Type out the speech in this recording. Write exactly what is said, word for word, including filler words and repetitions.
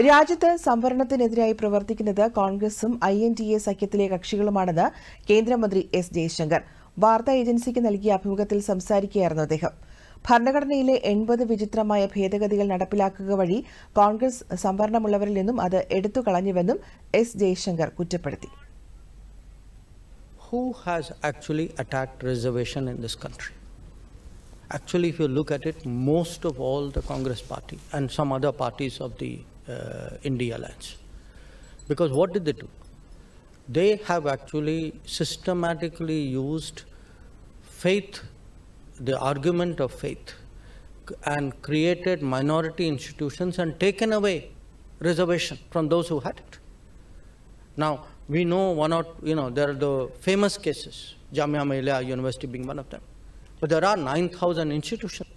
രാജ്യത്ത് സംവരണത്തിനെതിരായി പ്രവർത്തിക്കുന്നത് കോൺഗ്രസും ഐ എൻ ഡി എ സഖ്യത്തിലെ കക്ഷികളുമാണെന്ന് കേന്ദ്രമന്ത്രി എസ് ജയശങ്കർ വാർത്താ ഏജൻസിക്ക് നൽകിയ അഭിമുഖത്തിൽ സംസാരിക്കുകയായിരുന്നു അദ്ദേഹം. ഭരണഘടനയിലെ എൺപത് വിചിത്രമായ ഭേദഗതികൾ നടപ്പിലാക്കുക വഴി കോൺഗ്രസ് സംവരണമുള്ളവരിൽ നിന്നും അത് എടുത്തുകളഞ്ഞുവെന്നും എസ് ജയശങ്കർ കുറ്റപ്പെടുത്തി. Who has actually attacked reservation in this country? Actually, if you look at it, most of all the Congress party and some other parties of the uh, India alliance. Because what did they do? They have actually systematically used faith, the argument of faith, and created minority institutions and taken away reservation from those who had it. Now, we know one or, you know, there are the famous cases, Jamia Millia University being one of them. But there are nine thousand institutions.